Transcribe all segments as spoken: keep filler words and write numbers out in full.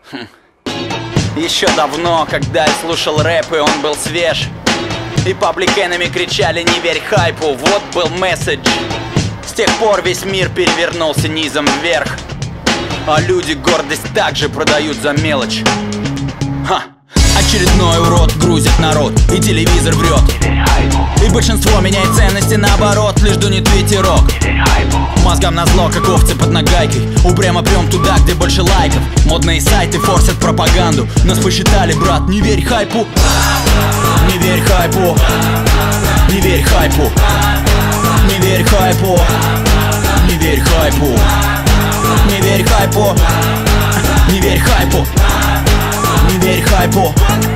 Хм. Еще давно, когда я слушал рэп, и он был свеж, и Public Enemy кричали «не верь хайпу», вот был месседж. С тех пор весь мир перевернулся низом вверх, а люди гордость также продают за мелочь. Ха. Очередной урод грузит народ, и телевизор врет, и большинство меняет ценности наоборот, лишь дунет ветерок. Мозгам назло, как овцы под нагайкой, упрямо прям туда, где больше лайков. Модные сайты форсят пропаганду, нас посчитали, брат, не верь хайпу. Не верь хайпу. Не верь хайпу. Не верь хайпу. Не верь хайпу. Не верь хайпу. Не верь хайпу. Не верь хайпу.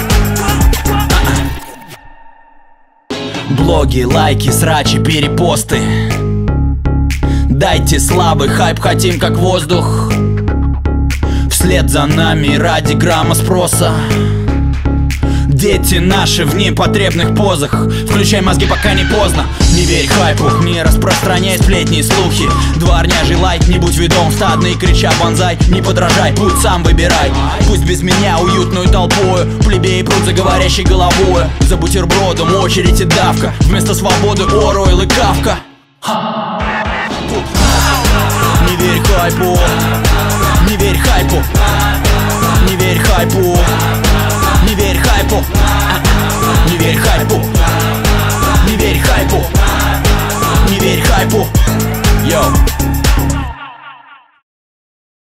Блоги, лайки, срачи, перепосты. Дайте слабый хайп, хотим как воздух. Вслед за нами ради грамма спроса. Дети наши в непотребных позах. Включай мозги, пока не поздно. Не верь хайпу, не распространяй сплетни и слухи. Дворняжий лайк, не будь видом стадный, крича бонзай. Не подражай, путь сам выбирай. Пусть без меня уютную толпою плебеи прут за говорящей головой. За бутербродом очередь и давка. Вместо свободы Оруэлл и Кафка. Не верь хайпу. Не верь хайпу. Не верь хайпу.